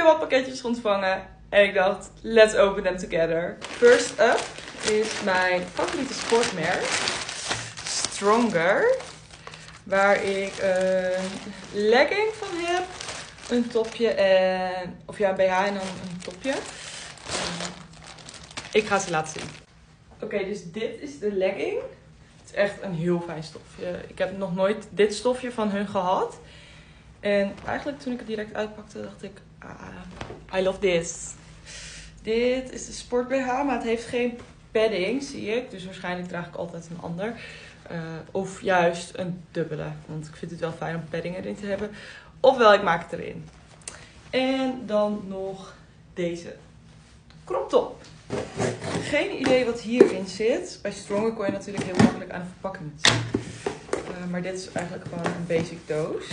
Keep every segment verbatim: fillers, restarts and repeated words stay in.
weer wat pakketjes ontvangen. En ik dacht, let's open them together. First up is mijn favoriete sportmerk. Stronger. Waar ik een legging van heb. Een topje en... Of ja, een B H en dan een topje. Uh, ik ga ze laten zien. Oké, okay, dus dit is de legging. Het is echt een heel fijn stofje. Ik heb nog nooit dit stofje van hun gehad. En eigenlijk toen ik het direct uitpakte, dacht ik... Ah, I love this. Dit is de sport B H, maar het heeft geen padding, zie ik. Dus waarschijnlijk draag ik altijd een ander. Uh, of juist een dubbele. Want ik vind het wel fijn om padding erin te hebben. Ofwel, ik maak het erin. En dan nog deze crop top. Geen idee wat hierin zit. Bij Stronger kon je natuurlijk heel makkelijk aan de verpakking zien. Uh, maar dit is eigenlijk gewoon een basic doos.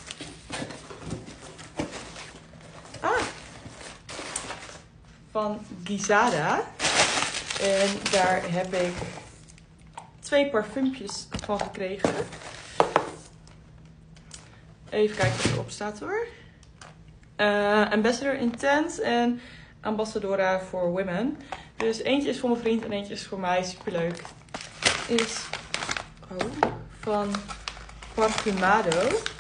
Ah! Van Gizada. En daar heb ik twee parfumpjes van gekregen. Even kijken wat erop staat hoor. Uh, Ambassador Intense en Ambassadora for Women. Dus eentje is voor mijn vriend en eentje is voor mij. Superleuk. Is oh, van Parfumado.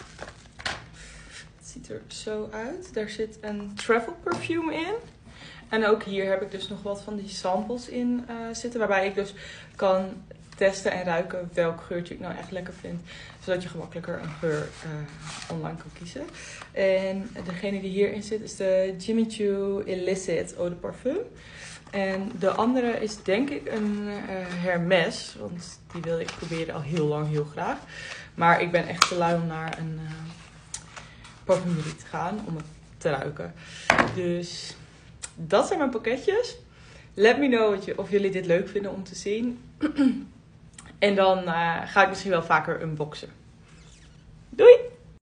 Het ziet er zo uit. Daar zit een travel perfume in. En ook hier heb ik dus nog wat van die samples in uh, zitten. Waarbij ik dus kan testen en ruiken welk geurtje ik nou echt lekker vind. Zodat je gemakkelijker een geur uh, online kan kiezen. En degene die hierin zit is de Jimmy Choo Illicit Eau de Parfum. En de andere is denk ik een uh, Hermes. Want die wilde ik proberen al heel lang heel graag. Maar ik ben echt te lui om naar een uh, parfumerie te gaan om het te ruiken. Dus dat zijn mijn pakketjes. Let me know wat je, of jullie dit leuk vinden om te zien. En dan uh, ga ik misschien wel vaker unboxen. Doei!